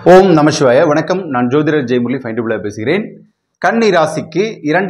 ஓம் நம சிவாய. வணக்கம். நான் ஜோதிடர் ஜெயமுரளி ஃபைண்டிபிளா பேசுகிறேன். கன்னி ராசிக்கு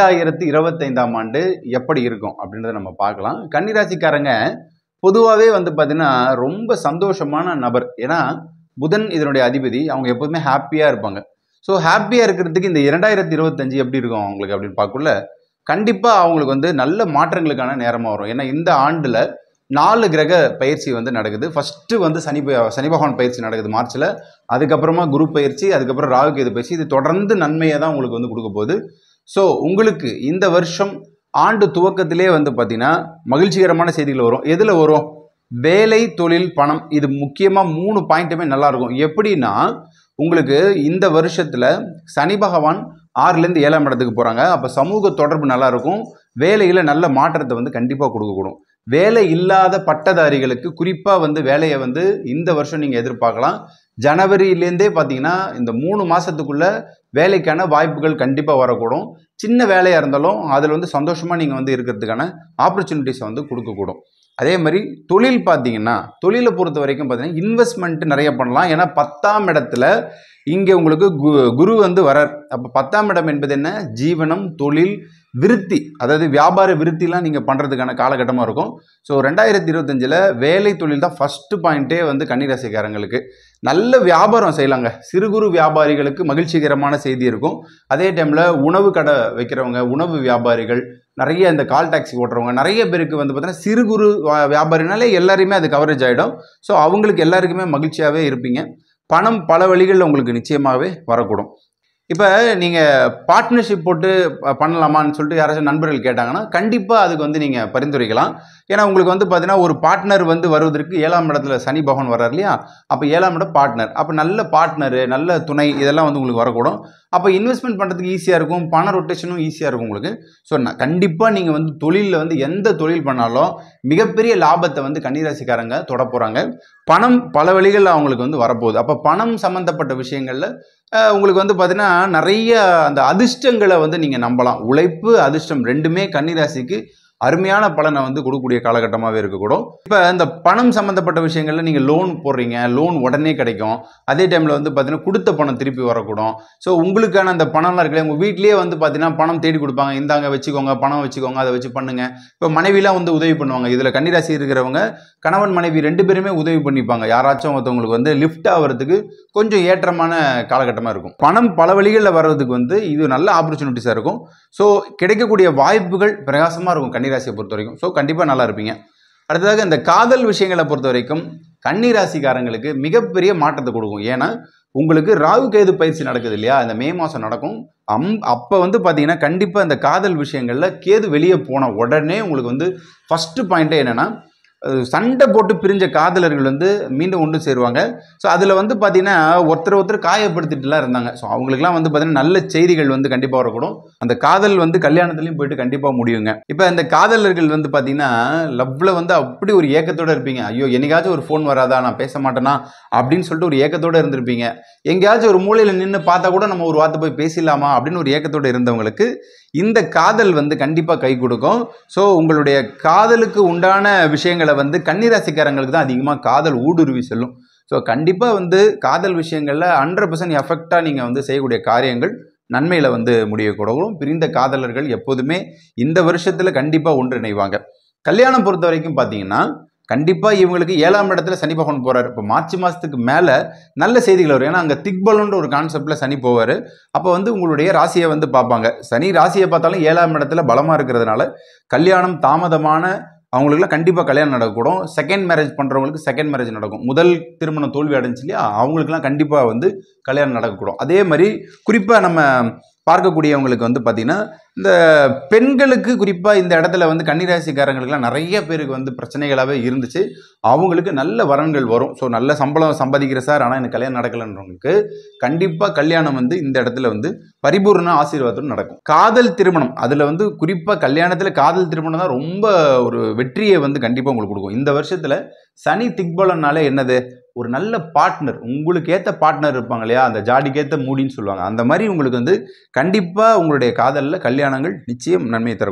2025ஆம் ஆண்டு எப்படி இருக்கும் அப்படின்றத நம்ம பார்க்கலாம். கன்னி ராசிக்காரங்க பொதுவாகவே பார்த்தீங்கன்னா ரொம்ப சந்தோஷமான நபர். ஏன்னா புதன் இதனுடைய அதிபதி. அவங்க எப்போதுமே ஹாப்பியாக இருப்பாங்க. ஸோ ஹாப்பியாக இருக்கிறதுக்கு இந்த 2025 எப்படி இருக்கும் அவங்களுக்கு அப்படின்னு பார்க்கல, கண்டிப்பாக அவங்களுக்கு நல்ல மாற்றங்களுக்கான நேரமாக வரும். ஏன்னா இந்த ஆண்டில் 4 கிரக பயிற்சி நடக்குது. ஃபஸ்ட்டு சனி பகவான் பயிற்சி நடக்குது மார்ச்சில். அதுக்கப்புறமா குரு பயிற்சி, அதுக்கப்புறம் ராகு கேது பயிற்சி. இது தொடர்ந்து நன்மையை தான் உங்களுக்கு கொடுக்க போகுது. ஸோ உங்களுக்கு இந்த வருஷம் ஆண்டு துவக்கத்திலே பார்த்தீங்கன்னா மகிழ்ச்சிகரமான செய்திகள் வரும். எதில் வரும்? வேலை, தொழில், பணம். இது முக்கியமாக 3 பாயிண்ட்டுமே நல்லாயிருக்கும். எப்படின்னா உங்களுக்கு இந்த வருஷத்தில் சனி பகவான் 6லேருந்து 7ஆம் இடத்துக்கு போகிறாங்க. அப்போ சமூக தொடர்பு நல்லாயிருக்கும். வேலையில் நல்ல மாற்றத்தை கண்டிப்பாக கொடுக்கக்கூடும். வேலை இல்லாத பட்டதாரிகளுக்கு குறிப்பாக வேலையை இந்த வருஷம் நீங்கள் எதிர்பார்க்கலாம். ஜனவரியிலேருந்தே பார்த்தீங்கன்னா இந்த 3 மாதத்துக்குள்ளே வேலைக்கான வாய்ப்புகள் கண்டிப்பாக வரக்கூடும். சின்ன வேலையாக இருந்தாலும் அதில் சந்தோஷமாக நீங்கள் இருக்கிறதுக்கான ஆப்பர்ச்சுனிட்டிஸை கொடுக்கக்கூடும். அதே மாதிரி தொழில் பார்த்தீங்கன்னா, தொழிலை பொறுத்த வரைக்கும் பார்த்தீங்கன்னா இன்வெஸ்ட்மெண்ட் நிறைய பண்ணலாம். ஏன்னா 10ஆம் இடத்துல இங்கே உங்களுக்கு குரு வரார். அப்போ 10ஆம் இடம் என்பது என்ன? ஜீவனம், தொழில், விருத்தி, அதாவது வியாபார விருத்திலாம் நீங்கள் பண்ணுறதுக்கான காலகட்டமாக இருக்கும். ஸோ 2025 வேலை தொழில் தான் ஃபஸ்ட்டு பாயிண்ட்டே கன்னிராசிக்காரங்களுக்கு. நல்ல வியாபாரம் செய்யலாங்க. சிறு குறு வியாபாரிகளுக்கு மகிழ்ச்சிகரமான செய்தி இருக்கும். அதே டைமில் உணவு கடை வைக்கிறவங்க, உணவு வியாபாரிகள், நிறைய இந்த கால் டாக்ஸி ஓட்டுறவங்க, நிறைய பேருக்கு பார்த்தீங்கன்னா சிறு குறு வியாபாரினாலே எல்லாருமே அது கவரேஜ் ஆகிடும். ஸோ அவங்களுக்கு எல்லாருக்குமே மகிழ்ச்சியாகவே இருப்பீங்க. பணம் பல வழிகளில் உங்களுக்கு நிச்சயமாகவே வரக்கூடும். இப்போ நீங்கள் பார்ட்னர்ஷிப் போட்டு பண்ணலாமான்னு சொல்லிட்டு யாராச்சும் நண்பர்கள் கேட்டாங்கன்னா கண்டிப்பாக அதுக்கு நீங்கள் பரிந்துரைக்கலாம். ஏன்னா உங்களுக்கு பார்த்தீங்கன்னா ஒரு பார்ட்னர் வருவதற்கு 7ஆம் இடத்துல சனி பகவான் வர்றார் இல்லையா? அப்போ 7ஆம் இடம் பார்ட்னர். அப்போ நல்ல பார்ட்னரு, நல்ல துணை, இதெல்லாம் உங்களுக்கு வரக்கூடும். அப்போ இன்வெஸ்ட்மெண்ட் பண்ணுறதுக்கு ஈஸியாக இருக்கும். பண ரொட்டேஷனும் ஈஸியாக இருக்கும் உங்களுக்கு. ஸோ கண்டிப்பாக நீங்கள் தொழிலில் எந்த தொழில் பண்ணாலும் மிகப்பெரிய லாபத்தை கன்னிராசிக்காரங்க தொட போகிறாங்க. பணம் பல வழிகளில் அவங்களுக்கு வரப்போகுது. அப்போ பணம் சம்மந்தப்பட்ட விஷயங்களில் உங்களுக்கு பார்த்தீங்கன்னா நிறைய அந்த அதிர்ஷ்டங்களை நீங்கள் நம்பலாம். உழைப்பு, அதிர்ஷ்டம் ரெண்டுமே கன்னிராசிக்கு அருமையான பலனை கொடுக்கக்கூடிய காலகட்டமாகவே இருக்கக்கூடும். இப்போ இந்த பணம் சம்மந்தப்பட்ட விஷயங்களில் நீங்கள் லோன் போடுறீங்க, லோன் உடனே கிடைக்கும். அதே டைமில் பார்த்தீங்கன்னா கொடுத்த பணம் திருப்பி வரக்கூடும். ஸோ உங்களுக்கான அந்த பணம்லாம் இருக்குல்ல, உங்கள் வீட்லேயே பார்த்தீங்கன்னா பணம் தேடி கொடுப்பாங்க. இந்தாங்க வச்சுக்கோங்க, பணம் வச்சுக்கோங்க, அதை வச்சு பண்ணுங்க. இப்போ மனைவிலாம் உதவி பண்ணுவாங்க. இதில் கன்னிராசி இருக்கிறவங்க கணவன் மனைவி 2 பேருமே உதவி பண்ணிப்பாங்க. யாராச்சும் ஒருத்தவங்களுக்கு லிஃப்ட் ஆகிறதுக்கு கொஞ்சம் ஏற்றமான காலகட்டமாக இருக்கும். பணம் பல வழிகளில் வர்றதுக்கு இது நல்ல ஆப்பர்ச்சுனிட்டிஸாக இருக்கும். ஸோ கிடைக்கக்கூடிய வாய்ப்புகள் பிரகாசமாக இருக்கும் கன்னிராசியை பொறுத்த வரைக்கும். ஸோ கண்டிப்பாக நல்லா இருப்பீங்க. அடுத்ததாக இந்த காதல் விஷயங்களை பொறுத்த வரைக்கும் கன்னிராசிக்காரங்களுக்கு மிகப்பெரிய மாற்றத்தை கொடுக்கும். ஏன்னா உங்களுக்கு ராகு கேது பயிற்சி நடக்குது இல்லையா? இந்த மே மாதம் நடக்கும். அப்போ பார்த்தீங்கன்னா கண்டிப்பாக இந்த காதல் விஷயங்களில் கேது வெளியே போன உடனே உங்களுக்கு ஃபஸ்ட்டு பாயிண்ட்டே என்னென்னா, சண்டை போட்டு பிரிஞ்ச காதலர்கள் மீண்டும் ஒன்று சேருவாங்க. ஸோ அதில் பார்த்தீங்கன்னா ஒருத்தர் காயப்படுத்திட்டுலாம் இருந்தாங்க. ஸோ அவங்களுக்குலாம் பார்த்தீங்கன்னா நல்ல செய்திகள் கண்டிப்பாக வரக்கூடும். அந்த காதல் கல்யாணத்துலையும் போயிட்டு கண்டிப்பாக முடியுங்க. இப்போ இந்த காதலர்கள் பார்த்தீங்கன்னா லவ்வில் அப்படி ஒரு ஏக்கத்தோடு இருப்பீங்க. ஐயோ என்னைக்காச்சும் ஒரு ஃபோன் வராதா, நான் பேச மாட்டேனா அப்படின்னு சொல்லிட்டு ஒரு ஏக்கத்தோடு இருந்திருப்பீங்க. எங்கேயாச்சும் ஒரு மூலையில் நின்று பார்த்தா கூட நம்ம ஒரு வார்த்தை போய் பேசலாமா அப்படின்னு ஒரு ஏக்கத்தோடு இருந்தவங்களுக்கு இந்த காதல் கண்டிப்பாக கை கொடுக்கும். ஸோ உங்களுடைய காதலுக்கு உண்டான விஷயங்களை கன்னிராசிக்காரங்களுக்கு தான் அதிகமாக காதல் ஊடுருவி செல்லும். ஸோ கண்டிப்பாக காதல் விஷயங்களில் 100% எஃபெக்டாக நீங்கள் செய்யக்கூடிய காரியங்கள் நன்மையில் முடியக்கூடும். பிரிந்த காதலர்கள் எப்போதுமே இந்த வருஷத்தில் கண்டிப்பாக ஒன்றிணைவாங்க. கல்யாணம் பொறுத்த வரைக்கும் பார்த்தீங்கன்னா கண்டிப்பாக இவங்களுக்கு 7ஆம் இடத்துல சனி பகவான் போகிறார். இப்போ மார்ச் மாதத்துக்கு மேலே நல்ல செய்திகள் வரும். ஏன்னா அங்கே திக்பலன்ற ஒரு கான்செப்டில் சனி போவார். அப்போ உங்களுடைய ராசியை பார்ப்பாங்க. சனி ராசியை பார்த்தாலும் 7ஆம் இடத்துல பலமாக இருக்கிறதுனால கல்யாணம் தாமதமான அவங்களுக்குலாம் கண்டிப்பாக கல்யாணம் நடக்கக்கூடும். செகண்ட் மேரேஜ் பண்ணுறவங்களுக்கு செகண்ட் மேரேஜ் நடக்கும். முதல் திருமணம் தோல்வி அடைஞ்சு இல்லையா? அவங்களுக்குலாம் கண்டிப்பாக கல்யாணம் நடக்கக்கூடும். அதே மாதிரி குறிப்பாக நம்ம பார்க்கக்கூடியவங்களுக்கு பார்த்தீங்கன்னா இந்த பெண்களுக்கு குறிப்பாக இந்த இடத்துல கன்னிராசிக்காரங்களுக்குலாம் நிறைய பேருக்கு பிரச்சனைகளாகவே இருந்துச்சு. அவங்களுக்கு நல்ல வரன்கள் வரும். ஸோ நல்ல சம்பளம் சம்பாதிக்கிற சார், ஆனால் எனக்கு கல்யாணம் நடக்கலைன்றவங்களுக்கு கண்டிப்பாக கல்யாணம் இந்த இடத்துல பரிபூர்ண ஆசீர்வாதம் நடக்கும். காதல் திருமணம் அதில் குறிப்பாக கல்யாணத்தில் காதல் திருமணம் தான் ரொம்ப ஒரு வெற்றியை கண்டிப்பாக உங்களுக்கு கொடுக்கும். இந்த வருஷத்தில் சனி திக்பலன்னாலே என்னது? ஒரு நல்ல பார்ட்னர், உங்களுக்கு ஏற்ற பார்ட்னர் இருப்பாங்க இல்லையா? அந்த ஜாடிக்கேற்ற மூடின்னு சொல்லுவாங்க. அந்த மாதிரி உங்களுக்கு கண்டிப்பாக உங்களுடைய காதலில் கல்யாணங்கள் நிச்சயம் நன்மையை தரக்கூடும்.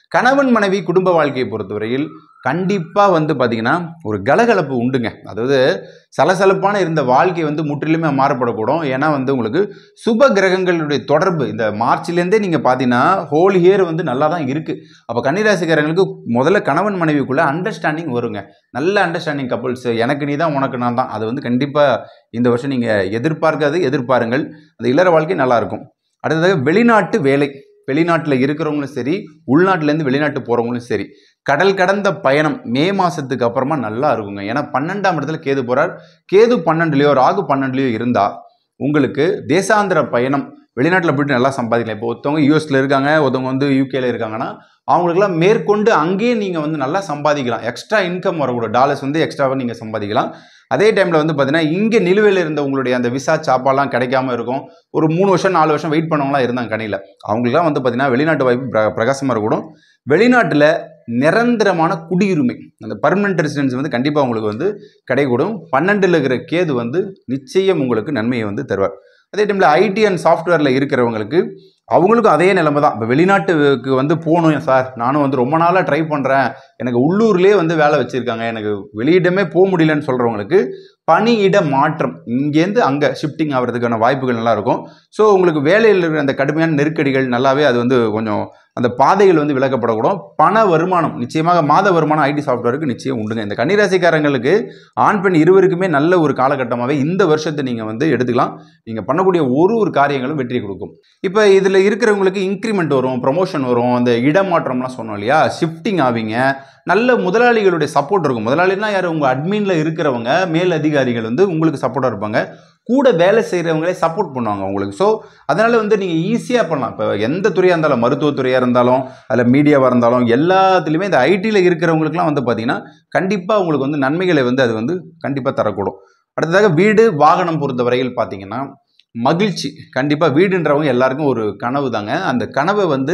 கணவன் மனைவி குடும்ப வாழ்க்கையை பொறுத்தவரையில் கண்டிப்பாக வந்து பார்த்தீங்கன்னா ஒரு கலகலப்பு உண்டுங்க. அதாவது சலசலப்பான இருந்த வாழ்க்கை வந்து முற்றிலுமே மாறப்படக்கூடும். ஏன்னா வந்து உங்களுக்கு சுப கிரகங்களுடைய தொடர்பு இந்த மார்ச்லேருந்தே நீங்கள் பார்த்தீங்கன்னா ஹோல் இயர் வந்து நல்லா தான் இருக்குது. அப்போ கன்னிராசிக்காரங்களுக்கு முதல்ல கணவன் மனைவிக்குள்ளே அண்டர்ஸ்டாண்டிங் வருங்க. நல்ல அண்டர்ஸ்டாண்டிங் கப்புள்ஸ், எனக்கு நீ தான் உனக்கு நான் தான், அது வந்து கண்டிப்பாக இந்த வருஷம் நீங்கள் எதிர்பாருங்கள். அந்த இல்லற வாழ்க்கை நல்லாயிருக்கும். அடுத்ததாக வெளிநாட்டு வேலை, வெளிநாட்டில் இருக்கிறவங்களும் சரி, உள்நாட்டிலேருந்து வெளிநாட்டு போகிறவங்களும் சரி, கடல் கடந்த பயணம் மே மாதத்துக்கு அப்புறமா நல்லா இருக்குங்க. ஏன்னா 12ஆம் இடத்துல கேது போகிறார். கேது 12லையோ ராகு 12லையோ இருந்தால் உங்களுக்கு தேசாந்திர பயணம், வெளிநாட்டில் போய்ட்டு நல்லா சம்பாதிக்கலாம். இப்போ ஒருத்தவங்க யூஎஸில் இருக்காங்க, ஒருத்தவங்க வந்து யூகேல இருக்காங்கன்னா அவங்களுக்குலாம் மேற்கொண்டு அங்கேயே நீங்கள் வந்து நல்லா சம்பாதிக்கலாம். எக்ஸ்ட்ரா இன்கம் வரக்கூடாது, டாலர்ஸ் வந்து எக்ஸ்ட்ராவாக நீங்கள் சம்பாதிக்கலாம். அதே டைமில் வந்து பார்த்தீங்கன்னா இங்கே நிலுவையில் இருந்த உங்களுடைய அந்த விசா சாப்பாலாம் கிடைக்காம இருக்கும். ஒரு 3 வருஷம் 4 வருஷம் வெயிட் பண்ணவங்களாம் இருந்தாங்க கணியில். அவங்களுக்குலாம் வந்து பார்த்தீங்கன்னா வெளிநாட்டு வாய்ப்பு பிரகாசமாக இருக்கக்கூடும். வெளிநாட்டில் நிரந்தரமான குடியுரிமை, அந்த பர்மனெண்ட் ரெசிடென்ஸ் வந்து கண்டிப்பாக உங்களுக்கு வந்து கிடைக்கூடும். 12ல் இருக்கிற கேது வந்து நிச்சயம் உங்களுக்கு நன்மையை வந்து தருவார். அதே டைமில் ஐடி அண்ட் சாஃப்ட்வேரில் இருக்கிறவங்களுக்கு அவங்களுக்கும் அதே நிலைமை தான். இப்போ வெளிநாட்டுக்கு வந்து போகணும் சார், நானும் வந்து ரொம்ப நாளாக ட்ரை பண்ணுறேன், எனக்கு உள்ளூர்லேயே வந்து வேலை வச்சுருக்காங்க, எனக்கு வெளியிடமே போக முடியலன்னு சொல்கிறவங்களுக்கு பணியிட மாற்றம், இங்கேருந்து அங்கே ஷிஃப்டிங் ஆகிறதுக்கான வாய்ப்புகள் நல்லாயிருக்கும். ஸோ உங்களுக்கு வேலையில் இருக்கிற அந்த கடுமையான நெருக்கடிகள் நல்லாவே அது வந்து கொஞ்சம் அந்த பாதைகள் வந்து விலக்கப்படக்கூடும். பண வருமானம் நிச்சயமாக மாத வருமானம் ஐடி சாஃப்ட்வேருக்கு நிச்சயம் உண்டுங்க. இந்த கன்னிராசிக்காரங்களுக்கு ஆண் பெண் இருவருக்குமே நல்ல ஒரு காலகட்டமாகவே இந்த வருஷத்தை நீங்கள் வந்து எடுத்துக்கலாம். நீங்கள் பண்ணக்கூடிய ஒரு காரியங்களும் வெற்றி கொடுக்கும். இப்போ இதில் இருக்கிறவங்களுக்கு இன்க்ரிமெண்ட் வரும், ப்ரொமோஷன் வரும், அந்த இடமாற்றம்லாம் சொன்னோம் இல்லையா, ஷிஃப்டிங் ஆவீங்க. நல்ல முதலாளிகளுடைய சப்போர்ட் இருக்கும். முதலாளினா யார்? உங்கள் அட்மினில் இருக்கிறவங்க, மேல் அதிகாரிகள் வந்து உங்களுக்கு சப்போர்ட்டாக இருப்பாங்க. கூட வேலை செய்கிறவங்களே சப்போர்ட் பண்ணுவாங்க உங்களுக்கு. ஸோ அதனால் வந்து நீங்கள் ஈஸியாக பண்ணலாம். இப்போ எந்த துறையாக இருந்தாலும், மருத்துவத்துறையாக இருந்தாலும், அதில் மீடியாவாக இருந்தாலும், எல்லாத்துலேயுமே இந்த ஐடியில் இருக்கிறவங்களுக்குலாம் வந்து பார்த்திங்கன்னா கண்டிப்பாக உங்களுக்கு வந்து நன்மைகளை வந்து அது வந்து கண்டிப்பாக தரக்கூடும். அடுத்ததாக வீடு வாகனம் பொறுத்த வரையில் பார்த்திங்கன்னா மகிழ்ச்சி. கண்டிப்பாக வீடுன்றவங்க எல்லாருக்கும் ஒரு கனவு தாங்க. அந்த கனவை வந்து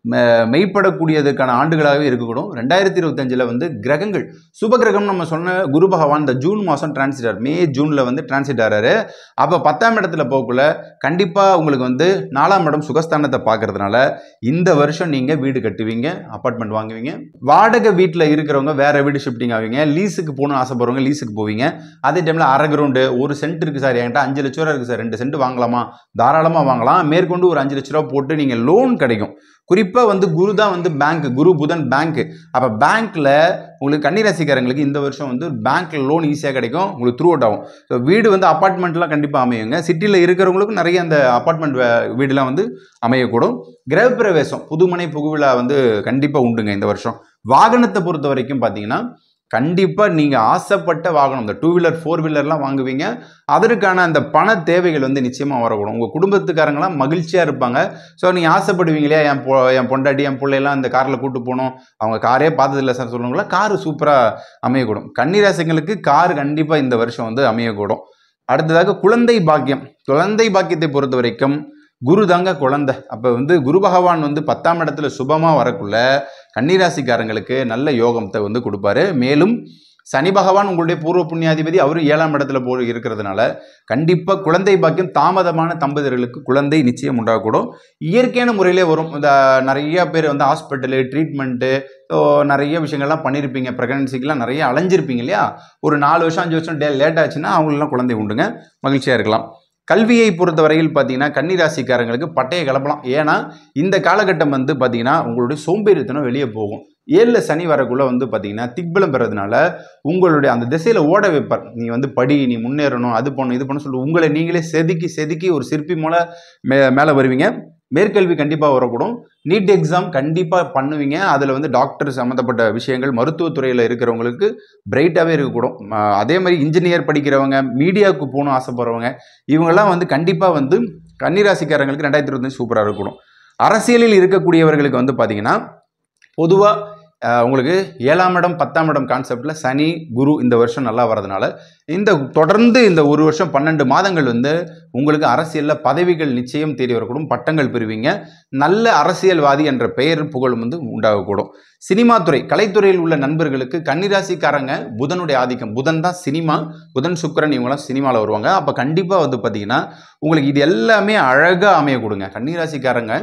மெய்ப்படக்கூடியதுக்கான ஆண்டுகளாகவே இருக்கக்கூடும். 2025 வந்து கிரகங்கள் சுப கிரகம் நம்ம சொன்ன குரு பகவான் இந்த ஜூன் மாதம் டிரான்சிட் ஆகிறார், மே ஜூனில் வந்து டிரான்சிட் ஆகிறாரு. அப்போ 10ஆம் இடத்துல போகக்குள்ள கண்டிப்பாக உங்களுக்கு வந்து 4ஆம் இடம் சுகஸ்தானத்தை பார்க்கறதுனால இந்த வருஷம் நீங்கள் வீடு கட்டுவீங்க, அப்பார்ட்மெண்ட் வாங்குவீங்க. வாடகை வீட்டில் இருக்கிறவங்க வேறு வீடு ஷிஃப்டிங் ஆவீங்க. லீஸுக்கு போகணும்னு ஆசைப்படுறவங்க லீஸுக்கு போவீங்க. அதே டைமில் அரை கிரவுண்டு 1 சென்ட் இருக்குது சார், என்கிட்ட 5 லட்ச ரூபா இருக்குது சார், 2 சென்ட் வாங்கலாமா, தாராளமாக வாங்கலாம். மேற்கொண்டு ஒரு 5 லட்ச ரூபா போட்டு நீங்கள் லோன் கிடைக்கும். குறிப்பாக வந்து குரு தான் வந்து பேங்க், குரு புதன் பேங்க். அப்போ பேங்க்கில் உங்களுக்கு கன்னிராசிக்காரங்களுக்கு இந்த வருஷம் வந்து பேங்க்கில் லோன் ஈஸியாக கிடைக்கும், உங்களுக்கு த்ரூ அவுட் ஆகும். ஸோ வீடு வந்து அப்பார்ட்மெண்ட்லாம் கண்டிப்பாக அமையுங்க. சிட்டியில் இருக்கிறவங்களுக்கும் நிறைய அந்த அப்பார்ட்மெண்ட் வீடுலாம் வந்து அமையக்கூடும். கிரகப்பிரவேசம் புதுமனை புகுவிழா வந்து கண்டிப்பாக உண்டுங்க இந்த வருஷம். வாகனத்தை பொறுத்த வரைக்கும் பார்த்தீங்கன்னா கண்டிப்பாக நீங்கள் ஆசைப்பட்ட வாகனம், இந்த 2 வீலர் 4 வீலர்லாம் வாங்குவீங்க. அதற்கான அந்த பண தேவைகள் வந்து நிச்சயமாக வரக்கூடும். உங்கள் குடும்பத்துக்காரங்களாம் மகிழ்ச்சியாக இருப்பாங்க. ஸோ நீங்கள் ஆசைப்படுவீங்க இல்லையா, என் பொண்டாட்டி என் பிள்ளையெல்லாம் இந்த காரில் கூட்டு போகணும், அவங்க காரே பார்த்ததில்லை சார் சொல்லுவாங்களா, காரு சூப்பராக அமையக்கூடும். கன்னிராசிங்களுக்கு கார் கண்டிப்பாக இந்த வருஷம் வந்து அமையக்கூடும். அடுத்ததாக குழந்தை பாக்கியம். குழந்தை பாக்கியத்தை பொறுத்த வரைக்கும் குரு தாங்க குழந்தை. அப்போ வந்து குரு பகவான் வந்து 10ஆம் இடத்துல சுபமாக வரக்குள்ள கன்னிராசிக்காரங்களுக்கு நல்ல யோகத்தை வந்து கொடுப்பாரு. மேலும் சனி பகவான் உங்களுடைய பூர்வ புண்ணியாதிபதி, அவரும் 7ஆம் இடத்துல இருக்கிறதுனால கண்டிப்பாக குழந்தை பாக்கியம் தாமதமான தம்பதியர்களுக்கு குழந்தை நிச்சயம் உண்டாகக்கூடும். இயற்கையான முறையிலே வரும். இந்த நிறைய பேர் வந்து ஹாஸ்பிட்டலு ட்ரீட்மெண்ட்டு நிறைய விஷயங்கள்லாம் பண்ணியிருப்பீங்க, ப்ரெக்னன்சிக்கெலாம் நிறைய அலைஞ்சிருப்பீங்க இல்லையா, ஒரு 4 வருஷம் 5 வருஷம் லேட் ஆச்சுன்னா அவங்களெலாம் குழந்தை உண்டுங்க, மகிழ்ச்சியாக இருக்கலாம். கல்வியை பொறுத்த வரையில் பார்த்தீங்கன்னா கன்னிராசிக்காரங்களுக்கு பட்டையை கிளப்பலாம். ஏன்னா இந்த காலகட்டம் வந்து பார்த்தீங்கன்னா உங்களுடைய சோம்பேறித்தனம் வெளியே போகும். 7ல் சனி வரக்குள்ளே வந்து பார்த்தீங்கன்னா திக்பலம் பெறதுனால உங்களுடைய அந்த திசையில் ஓட வைப்பார். நீ வந்து படி, நீ முன்னேறணும், அது பண்ணணும் இது பண்ண சொல்லிட்டு உங்களை நீங்களே செதுக்கி ஒரு சிற்பி மூல மேலே வருவீங்க. மேற்கல்வி கண்டிப்பாக வரக்கூடும். நீட் எக்ஸாம் கண்டிப்பாக பண்ணுவீங்க. அதில் வந்து டாக்டர் சம்மந்தப்பட்ட விஷயங்கள், மருத்துவத்துறையில் இருக்கிறவங்களுக்கு பிரைட்டாகவே இருக்கக்கூடும். அதே மாதிரி இன்ஜினியர் படிக்கிறவங்க, மீடியாவுக்கு போகணும் ஆசைப்படுறவங்க, இவங்கெல்லாம் வந்து கண்டிப்பாக வந்து கன்னிராசிக்காரங்களுக்கு 2025 சூப்பராக இருக்கக்கூடும். அரசியலில் இருக்கக்கூடியவர்களுக்கு வந்து பார்த்திங்கன்னா பொதுவாக உங்களுக்கு 7ஆம் இடம் 10ஆம் இடம் கான்செப்டில் சனி குரு இந்த வருஷம் நல்லா வரதுனால தொடர்ந்து இந்த ஒரு வருஷம் 12 மாதங்கள் வந்து உங்களுக்கு அரசியலில் பதவிகள் நிச்சயம் தேடி வரக்கூடும், பட்டங்கள் பெறுவீங்க. நல்ல அரசியல்வாதி என்ற பெயர் புகழும் வந்து உண்டாகக்கூடும். சினிமா துறை, கலைத்துறையில் உள்ள நண்பர்களுக்கு கன்னிராசிக்காரங்க புதனுடைய ஆதிக்கம், புதன் தான் சினிமா, புதன் சுக்கிரன் இவங்களாம் சினிமாவில் வருவாங்க. அப்போ கண்டிப்பாக வந்து பார்த்தீங்கன்னா உங்களுக்கு இது எல்லாமே அழகாக அமைய கொடுங்க. கன்னிராசிக்காரங்க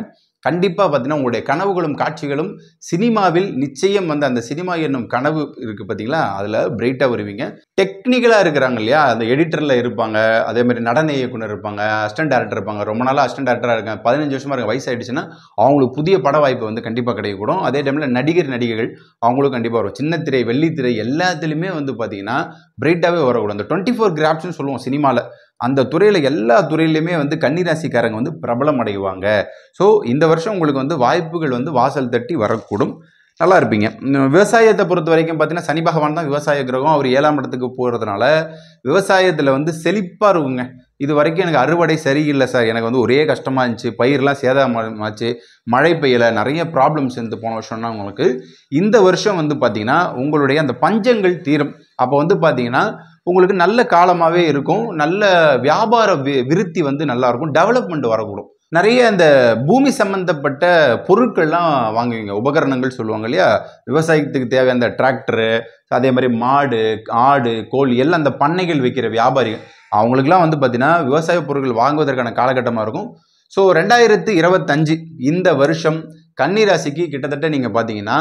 கண்டிப்பாக பார்த்தீங்கன்னா உங்களுடைய கனவுகளும் காட்சிகளும் சினிமாவில் நிச்சயம் வந்து அந்த சினிமா என்னும் கனவு இருக்குது பார்த்தீங்களா, அதில் பிரைட்டாக வருவீங்க. டெக்னிக்கலாக இருக்கிறாங்க இல்லையா, அந்த எடிட்டரில் இருப்பாங்க, அதே மாதிரி நடன இயக்குனர் இருப்பாங்க, அசிஸ்டன்ட் டேரக்டர் இருப்பாங்க. ரொம்ப நாளாக அசிஸ்டன்ட் டேரக்டராக இருக்காங்க, 15 வருஷமாக இருக்க, வயசாகிடுச்சுன்னா அவங்களுக்கு புதிய பட வாய்ப்பு வந்து கண்டிப்பாக கிடைக்கக்கூடும். அதே டைமில் நடிகைகள் அவங்களும் கண்டிப்பாக வரும். சின்ன திரை, வெள்ளித்திரை எல்லாத்துலேயுமே வந்து பார்த்தீங்கன்னா பிரைட்டாகவே வரக்கூடும். அந்த 24 கிராஃப்ட்ஸ்னு சொல்லுவோம் சினிமாவில், அந்த துறையில் எல்லா துறையிலையுமே வந்து கன்னிராசிக்காரங்க வந்து பிரபலம் அடைவாங்க. ஸோ இந்த வருஷம் உங்களுக்கு வந்து வாய்ப்புகள் வந்து வாசல் தட்டி வரக்கூடும். நல்லா இருப்பீங்க. விவசாயத்தை பொறுத்த வரைக்கும் பார்த்தீங்கன்னா சனி பகவான் தான் விவசாய கிரகம். அவர் 7ஆம் இடத்துக்கு போகிறதுனால விவசாயத்தில் வந்து செழிப்பாக இருக்குங்க. இது வரைக்கும் எனக்கு அறுவடை சரியில்லை சார், எனக்கு வந்து ஒரே கஷ்டமாக இருந்துச்சு, பயிரெலாம் சேதமாச்சு, மழை பெய்யலை, நிறைய ப்ராப்ளம்ஸ் இருந்து போன வருஷம்னா உங்களுக்கு இந்த வருஷம் வந்து பார்த்தீங்கன்னா உங்களுடைய அந்த பஞ்சங்கள் தீரும். அப்போ வந்து பார்த்தீங்கன்னா உங்களுக்கு நல்ல காலமாகவே இருக்கும். நல்ல வியாபார விருத்தி வந்து நல்லா இருக்கும். டெவலப்மெண்ட் வரக்கூடும். நிறைய இந்த பூமி சம்பந்தப்பட்ட பொருட்கள்லாம் வாங்குவீங்க. உபகரணங்கள் சொல்லுவாங்க இல்லையா, விவசாயத்துக்கு தேவையான அந்த டிராக்டரு, அதே மாதிரி மாடு, ஆடு, கோழி எல்லாம் அந்த பண்ணைகள் வைக்கிற வியாபாரிகள் அவங்களுக்குலாம் வந்து பார்த்தீங்கன்னா விவசாய பொருட்கள் வாங்குவதற்கான காலகட்டமாக இருக்கும். ஸோ 2025 இந்த வருஷம் கன்னிராசிக்கு கிட்டத்தட்ட நீங்கள் பார்த்தீங்கன்னா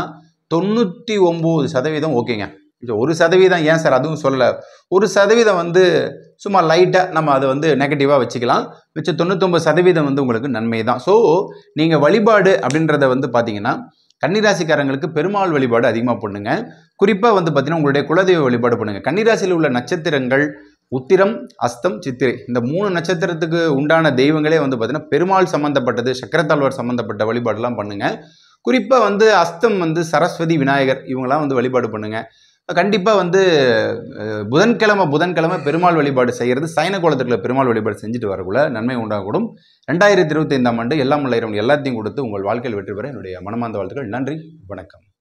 99% ஓகேங்க. 1% ஏன் சார் அதுவும் சொல்லலை, 1% வந்து சும்மா லைட்டாக நம்ம அதை வந்து நெகட்டிவாக வச்சுக்கலாம். மிச்ச 99% வந்து உங்களுக்கு நன்மை தான். ஸோ நீங்கள் வழிபாடு அப்படின்றத வந்து பார்த்தீங்கன்னா கன்னிராசிக்காரங்களுக்கு பெருமாள் வழிபாடு அதிகமாக பண்ணுங்க. குறிப்பாக வந்து பார்த்தீங்கன்னா உங்களுடைய குலதெய்வ வழிபாடு பண்ணுங்கள். கன்னிராசியில் உள்ள நட்சத்திரங்கள் உத்திரம், அஸ்தம், சித்திரை இந்த 3 நட்சத்திரத்துக்கு உண்டான தெய்வங்களே வந்து பார்த்தீங்கன்னா பெருமாள் சம்மந்தப்பட்டது, சக்கரத்தாழ்வார் சம்மந்தப்பட்ட வழிபாடுலாம் பண்ணுங்கள். குறிப்பாக வந்து அஸ்தம் வந்து சரஸ்வதி, விநாயகர் இவங்களாம் வந்து வழிபாடு பண்ணுங்கள். கண்டிப்பாக வந்து புதன்கிழமை பெருமாள் வழிபாடு செய்கிறது, சைன கோலத்துக்குள்ள பெருமாள் வழிபாடு செஞ்சுட்டு வரக்குள்ள நன்மை உண்டாகக்கூடும். 2025ஆம் ஆண்டு எல்லாம் உள்ள இறைவன் எல்லாத்தையும் கொடுத்து உங்கள் வாழ்க்கையில் வெற்றி பெற என்னுடைய மனமார்ந்த வாழ்த்துக்கள். நன்றி, வணக்கம்.